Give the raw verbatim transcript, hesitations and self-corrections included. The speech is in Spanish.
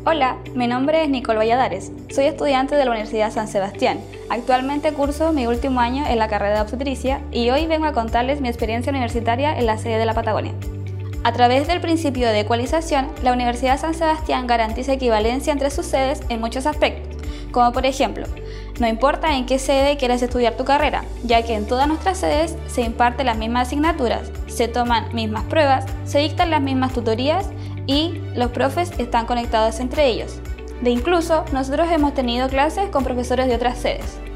Hola, mi nombre es Nicole Valladares, soy estudiante de la Universidad San Sebastián. Actualmente curso mi último año en la carrera de obstetricia y hoy vengo a contarles mi experiencia universitaria en la sede de la Patagonia. A través del principio de ecualización, la Universidad San Sebastián garantiza equivalencia entre sus sedes en muchos aspectos, como por ejemplo, no importa en qué sede quieras estudiar tu carrera, ya que en todas nuestras sedes se imparten las mismas asignaturas, se toman mismas pruebas, se dictan las mismas tutorías y los profes están conectados entre ellos. De incluso, nosotros hemos tenido clases con profesores de otras sedes.